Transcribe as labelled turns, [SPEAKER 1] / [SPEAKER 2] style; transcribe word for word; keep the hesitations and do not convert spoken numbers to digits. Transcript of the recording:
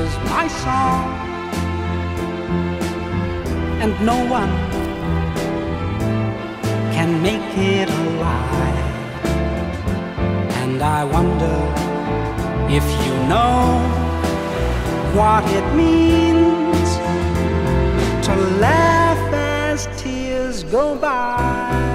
[SPEAKER 1] is my song, and no one can make it alive. And I wonder if you know what it means to laugh as tears go by.